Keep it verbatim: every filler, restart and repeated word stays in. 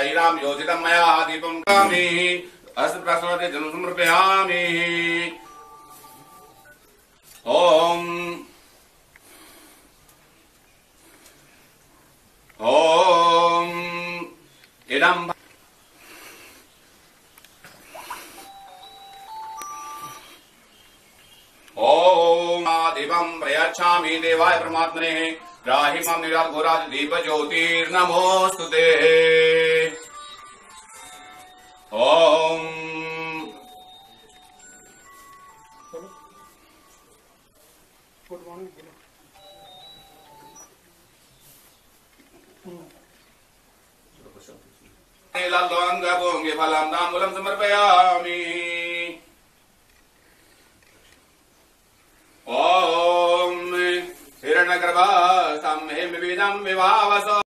तैराम योजितं मया दीपं कामि अस्य प्रश्नते जलं समर्पयामि। ओम ओम इदं ओम दीपं प्रयच्छामि देवाय परमात्मने राहि मां निराल घोराज दीप ज्योतिर्नमोस्तुते। ओम लाल्वांगपोंगे फलं ताम्बूलं समर्पयामि। ओम हिरण्यगर्भा सम्मेम विदं विभावसो